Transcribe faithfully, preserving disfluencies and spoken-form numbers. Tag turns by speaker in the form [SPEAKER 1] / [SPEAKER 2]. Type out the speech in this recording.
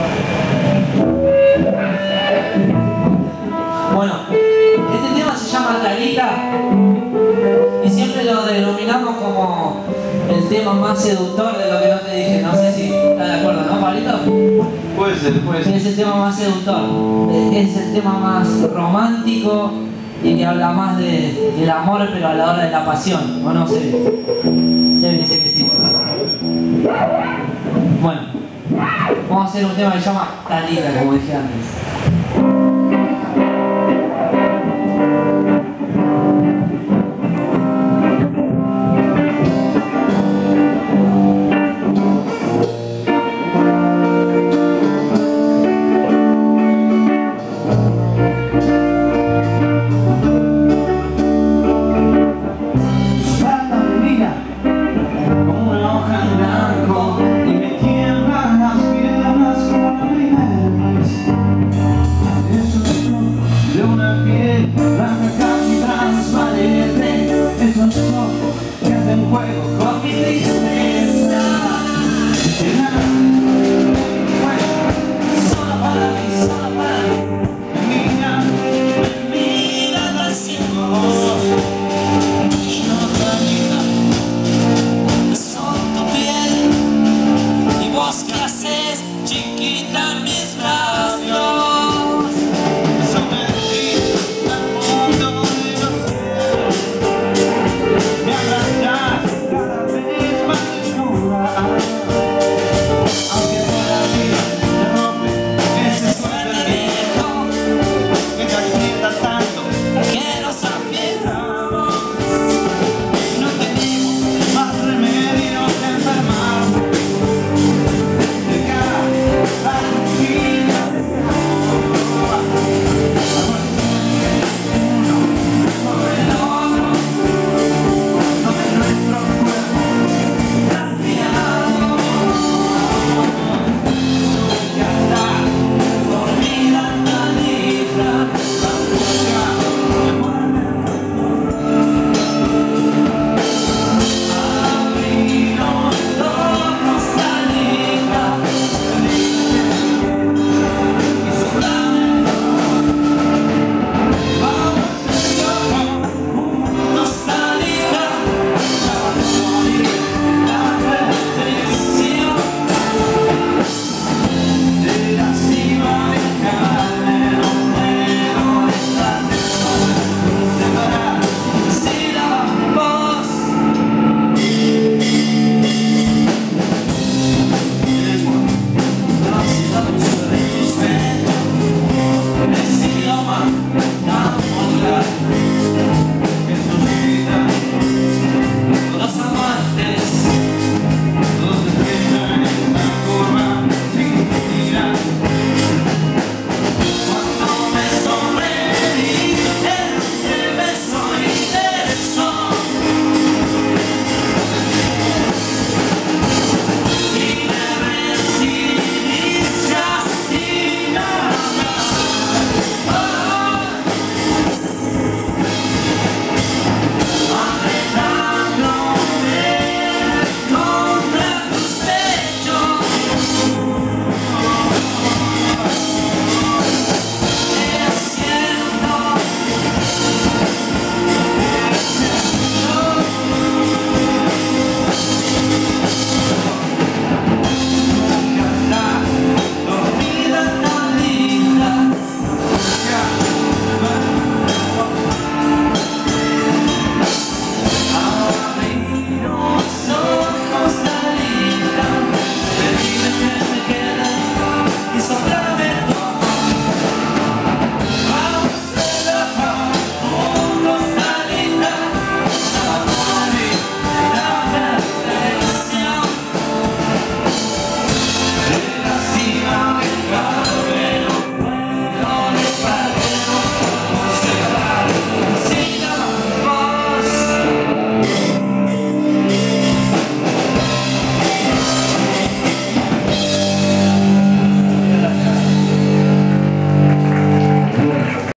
[SPEAKER 1] Bueno, este tema se llama Talita y siempre lo denominamos como el tema más seductor de lo que no te dije. No sé si estás de acuerdo, ¿no, Pablito?
[SPEAKER 2] Puede ser, puede ser.
[SPEAKER 1] Es el tema más seductor, es el tema más romántico y que habla más de, del amor, pero a la hora de la pasión, ¿o no, Sebi? Sebi dice que sí. Bueno, vamos a hacer un tema que se llama Talita, como dije antes.